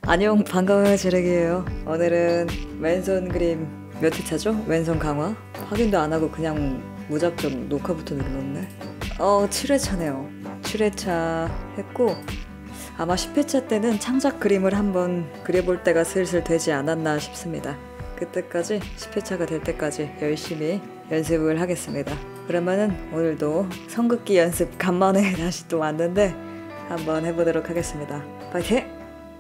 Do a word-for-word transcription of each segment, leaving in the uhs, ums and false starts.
안녕, 반가워요. 제렉이에요. 오늘은 왼손 그림 몇 회차죠? 왼손 강화? 확인도 안하고 그냥 무작정 녹화부터 눌렀네. 어 칠 회차네요 칠 회차 했고 아마 십 회차 때는 창작 그림을 한번 그려볼 때가 슬슬 되지 않았나 싶습니다. 그때까지 십 회차가 될 때까지 열심히 연습을 하겠습니다. 그러면은 오늘도 성극기 연습 간만에 다시 또 왔는데 한번 해보도록 하겠습니다. 파이팅!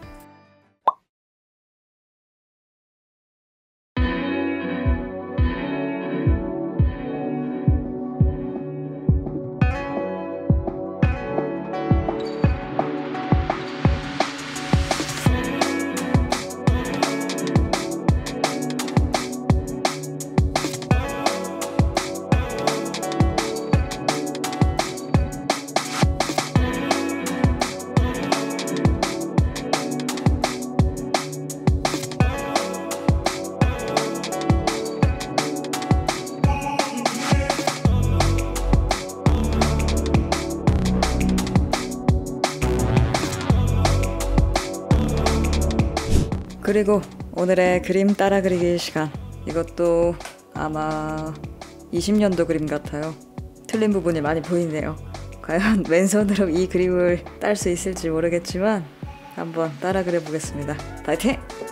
그리고 오늘의 그림 따라 그리기 시간. 이것도 아마 이십 년도 그림 같아요. 틀린 부분이 많이 보이네요. 과연 왼손으로 이 그림을 딸 수 있을지 모르겠지만 한번 따라 그려보겠습니다. 파이팅!